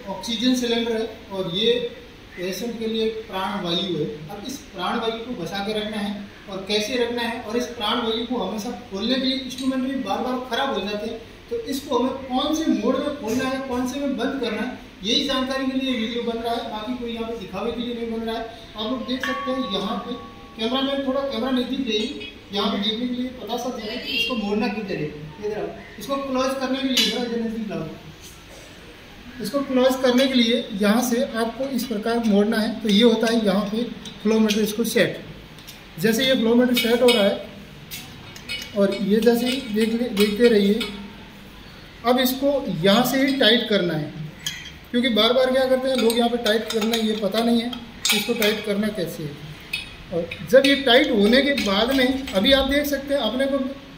Oxygen cylinder है और ये पेशेंट के लिए प्राण वायु है। अब इस प्राण वायु को बचा के रखना है और कैसे रखना है, और इस प्राण वायु को हमेशा खोलने के लिए इंस्ट्रूमेंट भी बार बार खराब हो जाते हैं, तो इसको हमें कौन से मोड में खोलना है, कौन से में बंद करना है, यही जानकारी के लिए वीडियो बन रहा है। बाकी कोई यहाँ पे दिखावे के लिए नहीं बन रहा है। आप लोग देख सकते हैं यहाँ पे कैमरा में थोड़ा कैमरा नजदीक रही, यहाँ पे देखने के लिए पता चल जाए कि इसको मोड़ना किस तरीके। इधर इसको क्लोज करने के लिए इधर नजदीक लाओ। इसको क्लोज करने के लिए यहाँ से आपको इस प्रकार मोड़ना है। तो ये होता है यहाँ पे फ्लोमीटर इसको सेट। जैसे ये फ्लोमीटर सेट हो रहा है और ये जैसे देखते रहिए, अब इसको यहाँ से ही टाइट करना है, क्योंकि बार बार क्या करते हैं लोग यहाँ पे टाइट करना ये पता नहीं है कि इसको टाइट करना कैसे है। और जब ये टाइट होने के बाद में अभी आप देख सकते हैं अपने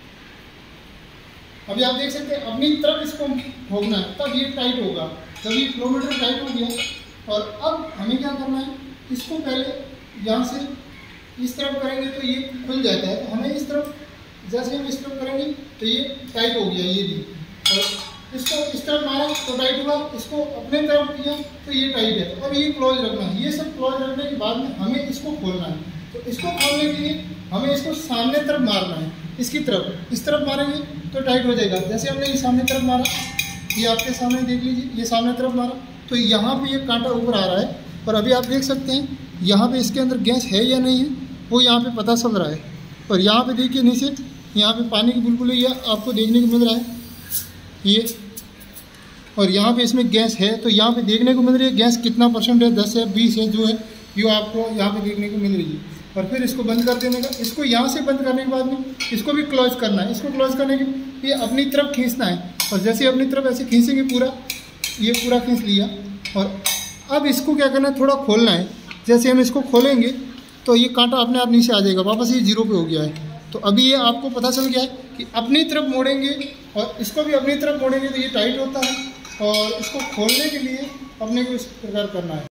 तरफ इसको ठोकना है, तब ये टाइट होगा। जब ये फ्लोमीटर टाइट हो गया और अब हमें क्या करना है, इसको पहले यहाँ से इस तरफ करेंगे तो ये खुल जाता है। तो हमें इस तरफ, जैसे हम इस तरफ करेंगे तो ये टाइट हो गया ये भी, और इसको इस तरफ मारा तो टाइट हुआ, इसको अपने तरफ किया तो ये टाइट है। तो अब ये क्लोज रखना है। ये सब क्लोज रखने के बाद में हमें इसको खोलना है। तो इसको खोलने के लिए हमें इसको सामने तरफ मारना है, इसकी तरफ। इस तरफ मारेंगे तो टाइट हो जाएगा। जैसे हमने ये सामने तरफ मारा, ये आपके सामने देख लीजिए, ये सामने तरफ मारा तो यहाँ पे ये कांटा ऊपर आ रहा है। और अभी आप देख सकते हैं यहाँ पे इसके अंदर गैस है या नहीं है वो यहाँ पे पता चल रहा है। और यहाँ पे देखिए नीचे यहाँ पे पानी की बुलबुली आपको देखने को मिल रहा है ये, और यहाँ पे इसमें गैस है। तो यहाँ पे देखने को मिल रही है गैस कितना % है, 10 है 20 है, जो है ये आपको यहाँ पे देखने को मिल रही है। और फिर इसको बंद कर देने का। इसको यहाँ से बंद करने के बाद में इसको भी क्लोज करना है। इसको क्लोज करने के ये अपनी तरफ खींचना है, और जैसे अपनी तरफ ऐसे खींचेंगे पूरा, ये पूरा खींच लिया। और अब इसको क्या करना है, थोड़ा खोलना है। जैसे हम इसको खोलेंगे तो ये कांटा अपने आप नीचे आ जाएगा, वापस ये 0 पे हो गया है। तो अभी ये आपको पता चल गया है कि अपनी तरफ मोड़ेंगे और इसको भी अपनी तरफ मोड़ेंगे तो ये टाइट होता है। और इसको खोलने के लिए अपने को इस प्रकार करना है।